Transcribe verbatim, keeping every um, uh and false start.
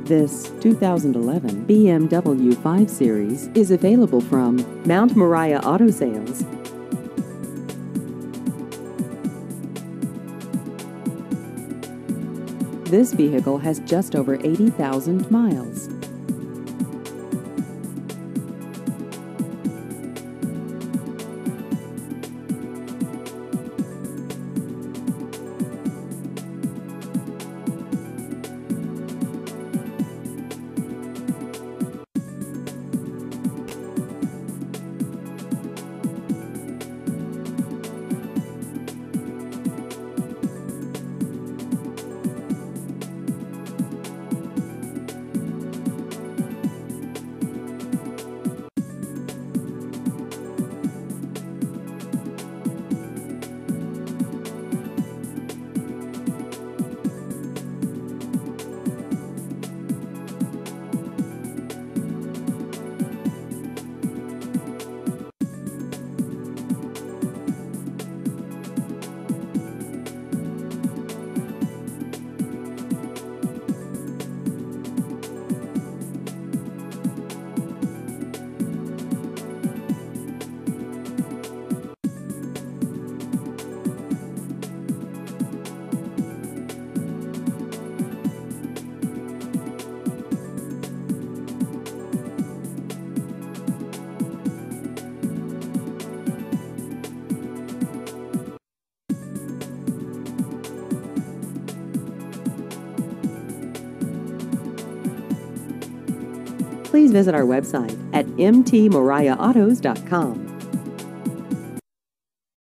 This two thousand eleven B M W five Series is available from Mount Moriah Auto Sales. This vehicle has just over eighty thousand miles. Please visit our website at m t moriah autos dot com.